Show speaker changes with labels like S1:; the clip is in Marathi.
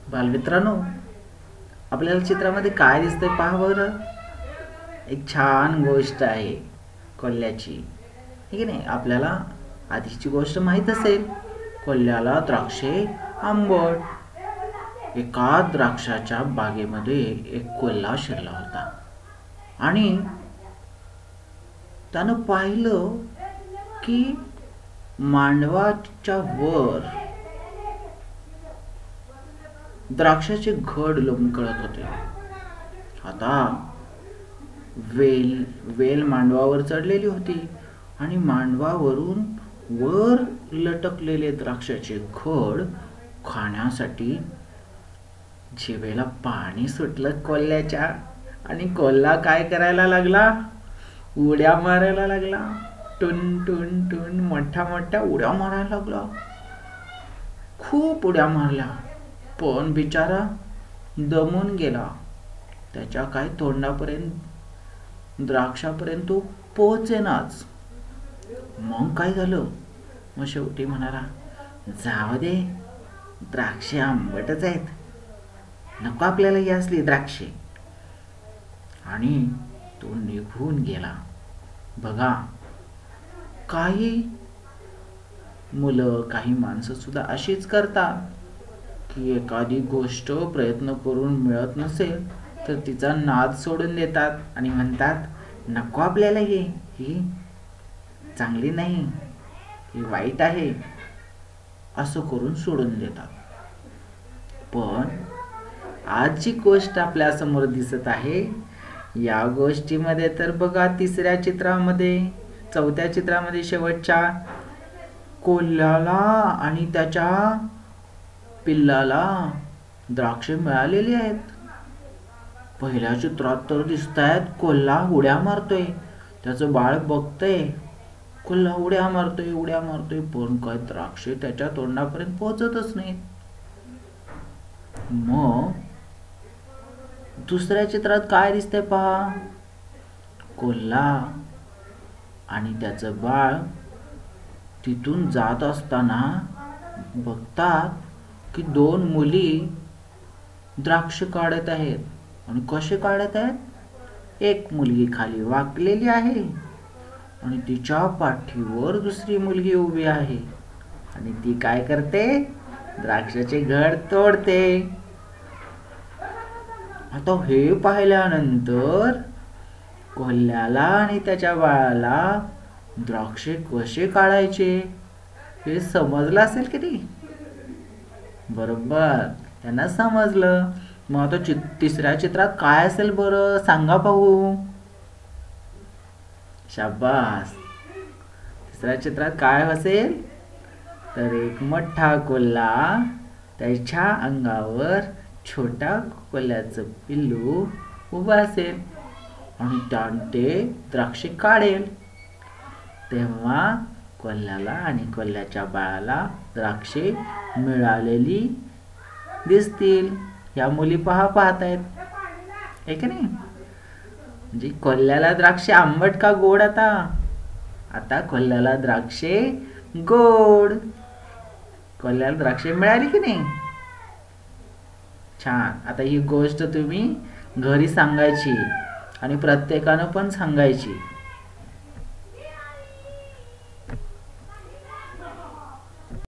S1: बालमित्रांनो, आपल्याला चित्रामध्ये काय दिसतंय पहा बरं. एक छान गोष्ट आहे कोल्ह्याची. ठीक आहे नाही, आपल्याला आधीची गोष्ट माहीत असेल. कोल्ह्याला द्राक्षे आंबट. एका द्राक्षाच्या बागेमध्ये एक कोल्हा शिरला होता आणि त्यानं पाहिलं की मांडवाच्या वर द्राक्षाचे घड लोंबकळत होते. आता वेल मांडवावर चढलेली होती आणि मांडवावरून वर लटकलेले द्राक्षाचे घड खाण्यासाठी जिभेला पाणी सुटलं कोल्ह्याच्या. आणि कोल्हा काय करायला लागला? उड्या मारायला लागला. टुन टुन टुन मोठ्या उड्या मारायला लागला. खूप उड्या मारल्या, पण बिचारा दमून गेला. त्याच्या काय तोंडापर्यंत द्राक्षापर्यंत तो पोहोचेनाच. मग काय झालं? मग शेवटी म्हणाला, जाऊ दे, द्राक्षे आंबटच आहेत, नको आपल्याला ही असली द्राक्षे. आणि तो निघून गेला. बघा, काही मुलं, काही माणसं सुद्धा अशीच करतात की एखादी गोष्ट प्रयत्न करून मिळत नसेल तर तिचा नाद सोडून देतात आणि म्हणतात, नको आपल्याला ही चांगली नाही, ही वाईट आहे, असं करून सोडून देतात. पण आज जी गोष्ट आपल्या समोर दिसत आहे, या गोष्टीमध्ये तर बघा, तिसऱ्या चित्रामध्ये, चौथ्या चित्रामध्ये शेवटच्या, कोल्ह्याला आणि त्याच्या पिल्लाला द्राक्षे मिळालेली आहेत. पहिल्या चित्रात तर दिसतायत कोल्हा उड्या मारतोय, त्याचं बाळ बघतंय, कोल्हा उड्या मारतोय, पण काय द्राक्षे त्याच्या तोंडापर्यंत पोहोचतच नाहीत. मग दुसऱ्या चित्रात काय दिसतंय पहा. कोल्हा आणि त्याचं बाळ तिथून जात असताना बघतात की दोन मुली द्राक्ष काढत आहेत. आणि कसे काढत आहेत? एक मुलगी खाली वाकलेली आहे आणि तिच्या पाठीवर दुसरी मुलगी उभी आहे आणि ती काय करते? द्राक्षाचे घड तोडते. आता हे पाहिल्यानंतर कोल्ह्याला आणि त्याच्या बाळाला द्राक्षे कसे काढायचे हे समजलं असेल की नाही? बरोबर, त्यांना समजलं. मग आता तिसऱ्या चित्रात काय असेल बरं, सांगा पाहू. शाबास. तिसऱ्या चित्रात काय असेल तर एक मोठा कोल्हा, त्याच्या अंगावर छोटा कोल्ह्याचं पिल्लू उभं असेल आणि ते द्राक्षे काढेल. तेव्हा कोल्ह्याला आणि कोल्ह्याच्या बाळाला द्राक्षे मिळालेली दिसतील. या मुली पाहतायत, आहे का नाही? म्हणजे कोल्ह्याला द्राक्षे आंबट का गोड? आता कोल्ह्याला द्राक्षे गोड. कोल्ह्याला द्राक्षे मिळाली की नाही? छान. आता ही गोष्ट तुम्ही घरी सांगायची आणि प्रत्येकानं पण सांगायची.